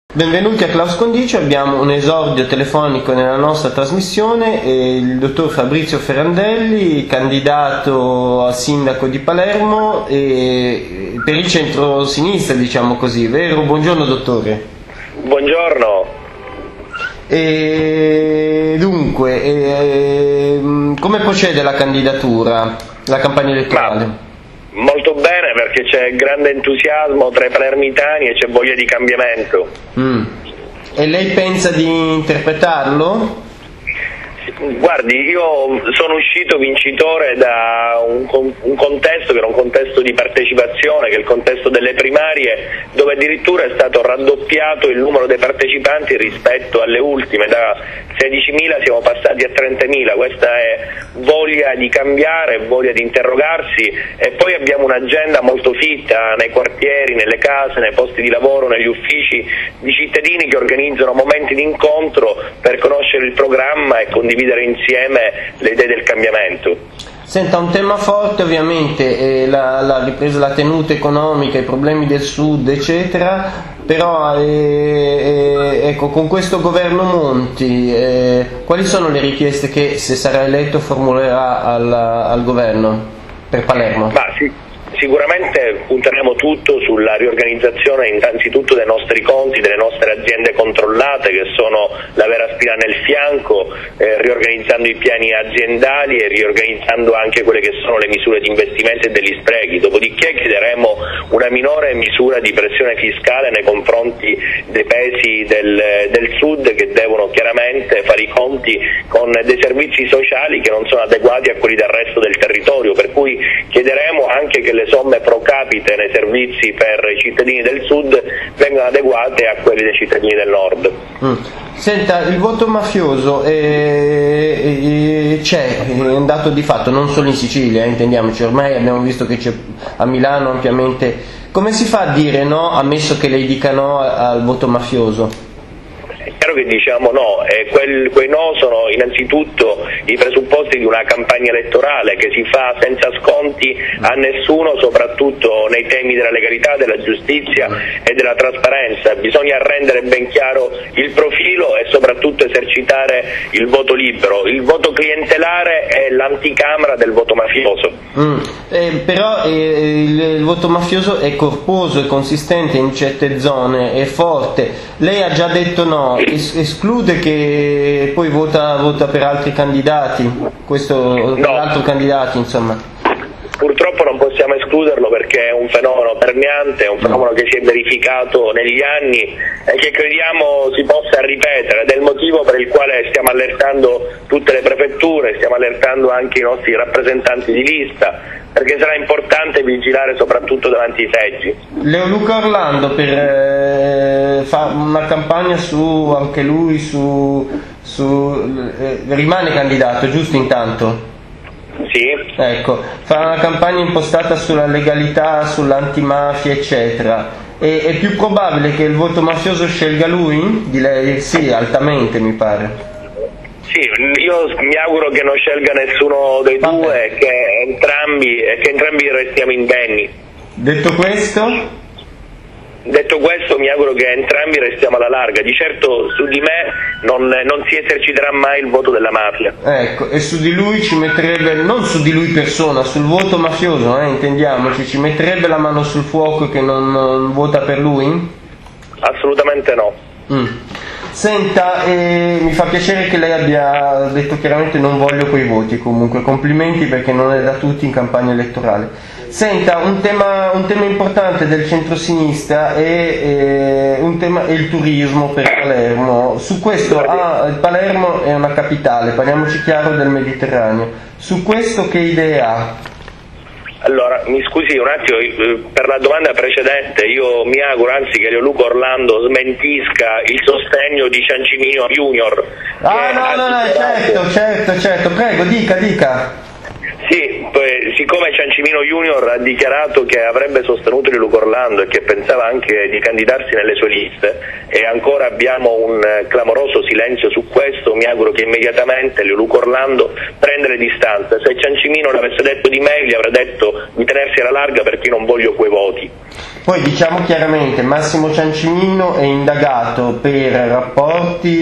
Benvenuti a Klaus Condicio, abbiamo un esordio telefonico nella nostra trasmissione, il dottor Fabrizio Ferrandelli, candidato a sindaco di Palermo per il centro-sinistra, diciamo così, vero? Buongiorno dottore. Buongiorno. Dunque, come procede la candidatura, la campagna elettorale? Molto bene, perché c'è grande entusiasmo tra i palermitani e c'è voglia di cambiamento. E lei pensa di interpretarlo? Guardi, io sono uscito vincitore da un contesto che era un contesto di partecipazione, che è il contesto delle primarie, dove addirittura è stato raddoppiato il numero dei partecipanti rispetto alle ultime, da 16.000 siamo passati a 30.000, questa è voglia di cambiare, voglia di interrogarsi, e poi abbiamo un'agenda molto fitta nei quartieri, nelle case, nei posti di lavoro, negli uffici, di cittadini che organizzano momenti di incontro per conoscere il programma e condividere insieme le idee del cambiamento. Senta, un tema forte ovviamente è la ripresa, la tenuta economica, i problemi del sud eccetera, però ecco, con questo governo Monti quali sono le richieste che, se sarà eletto, formulerà al governo per Palermo? Sicuramente punteremo tutto sulla riorganizzazione innanzitutto dei nostri conti, delle nostre aziende controllate, che sono la vera spina nel fianco, riorganizzando i piani aziendali e riorganizzando anche quelle che sono le misure di investimento e degli sprechi. Dopodiché chiederemo una minore misura di pressione fiscale nei confronti dei paesi del sud, che devono chiaramente fare i conti con dei servizi sociali che non sono adeguati a quelli del resto del territorio, per cui chiederemo anche che le somme pro capite nei servizi per i cittadini del sud vengano adeguate a quelli dei cittadini del nord. Senta, il voto mafioso c'è, è un dato di fatto, non solo in Sicilia, intendiamoci, ormai abbiamo visto che c'è a Milano ampiamente. Come si fa a dire no, ammesso che lei dica no al voto mafioso? È chiaro che diciamo no, e quei no sono innanzitutto i presupposti di una campagna elettorale che si fa senza sconti a nessuno, soprattutto nei temi della legalità, della giustizia e della trasparenza. Bisogna rendere ben chiaro il profilo e soprattutto esercitare il voto libero. Il voto clientelare è l'anticamera del voto mafioso. Però il voto mafioso è corposo, è consistente in certe zone, è forte. Lei ha già detto no, esclude che poi vota per altri candidati, per altri candidati, insomma. Purtroppo non possiamo escluderlo, perché è un fenomeno permeante, è un fenomeno che si è verificato negli anni e che crediamo si possa ripetere, ed è il motivo per il quale stiamo allertando tutte le prefetture, stiamo allertando anche i nostri rappresentanti di lista, perché sarà importante vigilare soprattutto davanti ai seggi. Leoluca Orlando fa una campagna anche lui rimane candidato, giusto, intanto? Sì. Ecco, fa una campagna impostata sulla legalità, sull'antimafia eccetera. È più probabile che il voto mafioso scelga lui? Di lei? Sì, altamente mi pare. Sì, io mi auguro che non scelga nessuno dei due, che entrambi restiamo indenni. Detto questo, mi auguro che entrambi restiamo alla larga. Di certo su di me non si eserciterà mai il voto della mafia. Ecco, e su di lui ci metterebbe, non su di lui persona, sul voto mafioso, intendiamoci, ci metterebbe la mano sul fuoco che non vota per lui? Assolutamente no. Senta, mi fa piacere che lei abbia detto chiaramente non voglio quei voti, comunque complimenti, perché non è da tutti in campagna elettorale. Senta, un tema importante del centro-sinistra è il turismo per Palermo. Su questo, Palermo è una capitale, parliamoci chiaro, del Mediterraneo. Su questo che idee ha? Allora, mi scusi un attimo, per la domanda precedente io mi auguro anzi che Leoluca Orlando smentisca il sostegno di Ciancimino Junior. No, certo, prego, dica. Sì, siccome Ciancimino Junior ha dichiarato che avrebbe sostenuto Luca Orlando e che pensava anche di candidarsi nelle sue liste, e ancora abbiamo un clamoroso silenzio su questo, mi auguro che immediatamente Luca Orlando prenda le distanze. Se Ciancimino l'avesse detto di me, gli avrei detto di tenersi alla larga perché io non voglio quei voti. Poi diciamo chiaramente, Massimo Ciancimino è indagato per rapporti,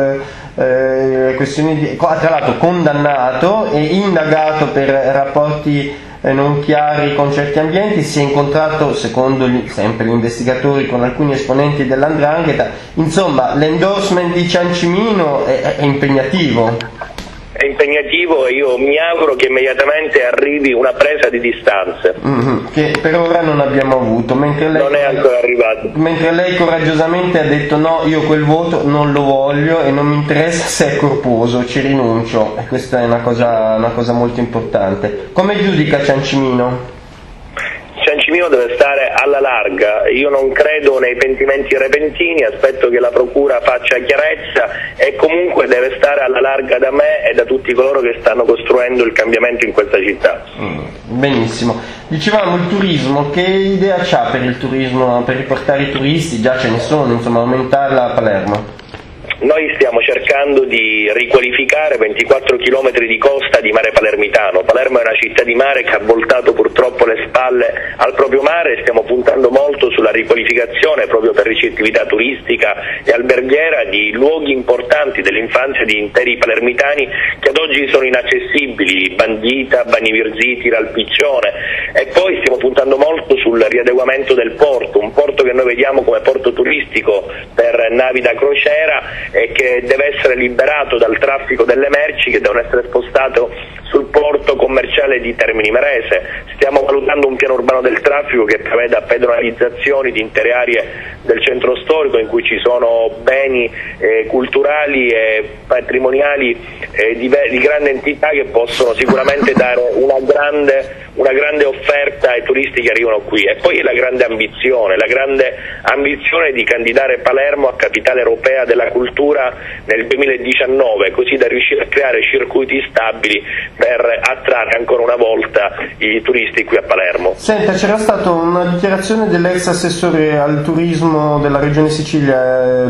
questioni di, tra l'altro condannato e indagato per rapporti non chiari con certi ambienti, si è incontrato, secondo sempre gli investigatori, con alcuni esponenti dell''ndrangheta. Insomma, l'endorsement di Ciancimino è impegnativo. È impegnativo e io mi auguro che immediatamente arrivi una presa di distanze. Che per ora non abbiamo avuto, mentre lei, non è ancora arrivato. Mentre lei coraggiosamente ha detto no, io quel voto non lo voglio e non mi interessa se è corposo, ci rinuncio, e questa è una cosa molto importante. Come giudica Ciancimino? Ciancimino deve stare alla larga, io non credo nei pentimenti repentini, aspetto che la procura faccia chiarezza e comunque deve stare alla larga da me e da tutti coloro che stanno costruendo il cambiamento in questa città. Benissimo, dicevamo il turismo, che idea c'ha per il turismo, per riportare i turisti? Già ce ne sono, insomma, aumentarla a Palermo. Noi stiamo cercando di riqualificare 24 km di costa di mare palermitano. Palermo è una città di mare che ha voltato purtroppo le spalle al proprio mare e stiamo puntando molto sulla riqualificazione proprio per ricettività turistica e alberghiera di luoghi importanti dell'infanzia di interi palermitani che ad oggi sono inaccessibili, Bandita, Bagni Virziti, Ralpiccione, e poi stiamo puntando molto sul riadeguamento del porto, un porto che noi vediamo come porto turistico per navi da crociera e che deve essere liberato dal traffico delle merci che devono essere spostate sul porto commerciale di Termini Imerese. Stiamo valutando un piano urbano del traffico che preveda pedonalizzazioni di intere aree del centro storico in cui ci sono beni culturali e patrimoniali di grande entità che possono sicuramente dare una grande offerta ai turisti che arrivano qui. E poi la grande ambizione di candidare Palermo a capitale europea della cultura nel 2019, così da riuscire a creare circuiti stabili per attrarre ancora una volta i turisti qui a Palermo. Senta, c'era stata una dichiarazione dell'ex assessore al turismo della Regione Sicilia,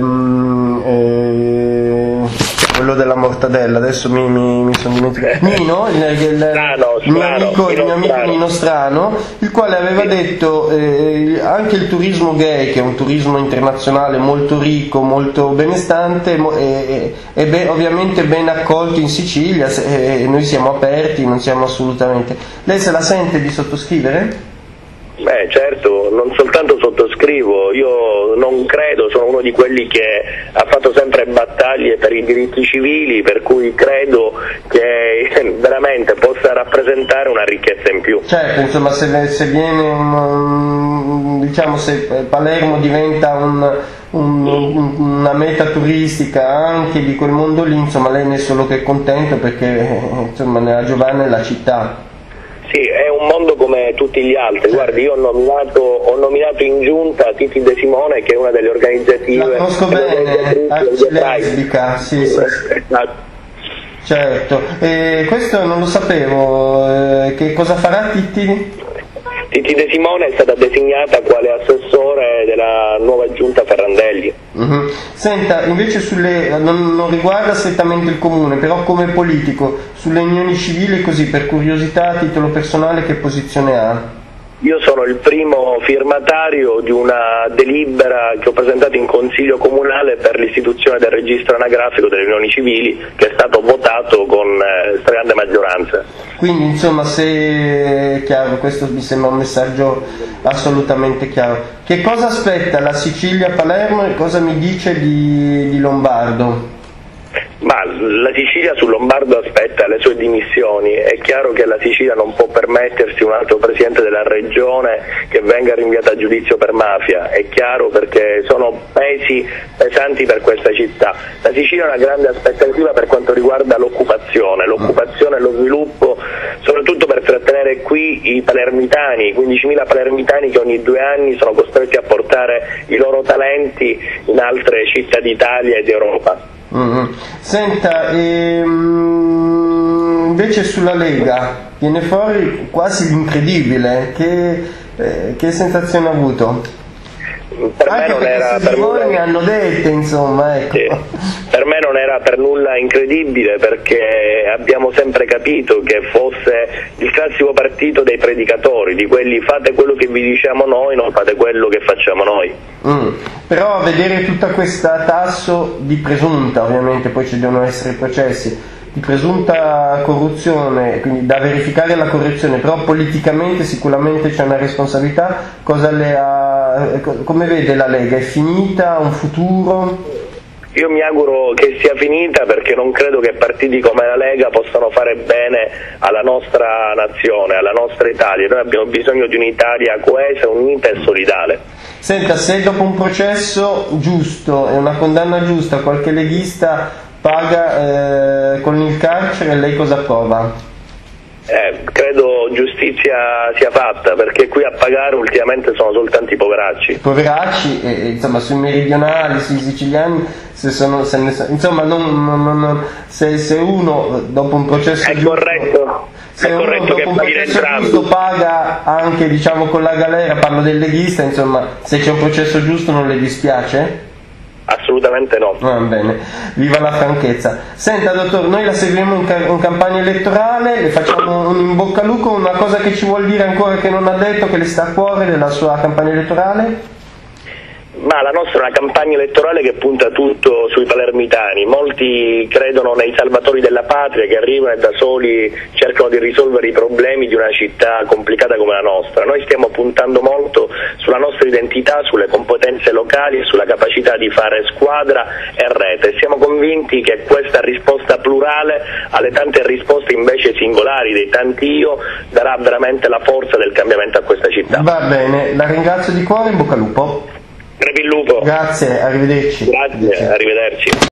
quello della mortadella, adesso mi sono dimenticato, Nino, il mio amico Nino Strano, il quale aveva detto anche il turismo gay, che è un turismo internazionale molto ricco, molto benestante, e ovviamente ben accolto in Sicilia, e noi siamo aperti, non siamo assolutamente. Lei se la sente di sottoscrivere? Beh, certo, non soltanto sottoscrivo, io non credo, sono uno di quelli che ha fatto sempre battaglie per i diritti civili, per cui credo che veramente possa rappresentare una ricchezza in più. Certo, insomma, se viene diciamo, se Palermo diventa una meta turistica anche di quel mondo lì, insomma, lei ne è solo che contento, perché insomma nella Giovanna è la città. Sì, è un mondo come tutti gli altri. Guardi, io ho nominato in giunta Titi De Simone, che è una delle organizzative. La conosco bene, lesbica, sì. Certo, questo non lo sapevo. Che cosa farà Titi? Titi De Simone è stata designata quale assessore della nuova giunta Ferrandelli. Senta, invece non riguarda strettamente il comune, però come politico, sulle unioni civili, così per curiosità, a titolo personale, che posizione ha? Io sono il primo firmatario di una delibera che ho presentato in Consiglio Comunale per l'istituzione del registro anagrafico delle unioni civili, che è stato votato con stragrande maggioranza. Quindi insomma, se è chiaro, questo mi sembra un messaggio assolutamente chiaro. Che cosa aspetta la Sicilia a Palermo e cosa mi dice di Lombardo? Ma la Sicilia su Lombardo aspetta le sue dimissioni. È chiaro che la Sicilia non può permettersi un altro presidente della regione che venga rinviato a giudizio per mafia, è chiaro, perché sono pesi pesanti per questa città. La Sicilia ha una grande aspettativa per quanto riguarda l'occupazione e lo sviluppo, soprattutto per trattenere qui i palermitani, 15.000 palermitani che ogni 2 anni sono costretti a portare i loro talenti in altre città d'Italia e d'Europa. Senta, invece sulla Lega viene fuori quasi l'incredibile. Che sensazione ha avuto? Per me non era per nulla, ne hanno dette, insomma, ecco. Sì. Per me non era per nulla incredibile, perché abbiamo sempre capito che fosse il classico partito dei predicatori, di quelli fate quello che vi diciamo noi, non fate quello che facciamo noi. Però a vedere tutta questa tasso di presunta, ovviamente poi ci devono essere processi, di presunta corruzione, quindi da verificare la corruzione, però politicamente sicuramente c'è una responsabilità. Come vede la Lega? È finita? Un futuro? Io mi auguro che sia finita, perché non credo che partiti come la Lega possano fare bene alla nostra nazione, alla nostra Italia. Noi abbiamo bisogno di un'Italia coesa, unita e solidale. Senta, se dopo un processo giusto e una condanna giusta qualche leghista paga con il carcere, lei cosa prova? Credo giustizia sia fatta, perché qui a pagare ultimamente sono soltanto i poveracci. Poveracci, insomma, sui meridionali, sui siciliani, se uno dopo un processo è giusto, corretto, se è corretto che paghi entrambi. Giusto paga anche, diciamo, con la galera, parlo del leghista, insomma, se c'è un processo giusto non le dispiace? Assolutamente no. Va bene, viva la franchezza. Senta dottor, noi la seguiamo in campagna elettorale, le facciamo un in bocca al lupo. Una cosa che ci vuol dire ancora che non ha detto, che le sta a cuore della sua campagna elettorale? Ma la nostra è una campagna elettorale che punta tutto sui palermitani. Molti credono nei salvatori della patria che arrivano e da soli cercano di risolvere i problemi di una città complicata come la nostra. Noi stiamo puntando molto sulla nostra identità, sulle competenze locali e sulla capacità di fare squadra e rete. Siamo convinti che questa risposta plurale alle tante risposte invece singolari dei tanti io darà veramente la forza del cambiamento a questa città. Va bene, la ringrazio di cuore, in bocca al lupo. Crepi il lupo. Grazie, arrivederci. Grazie, arrivederci.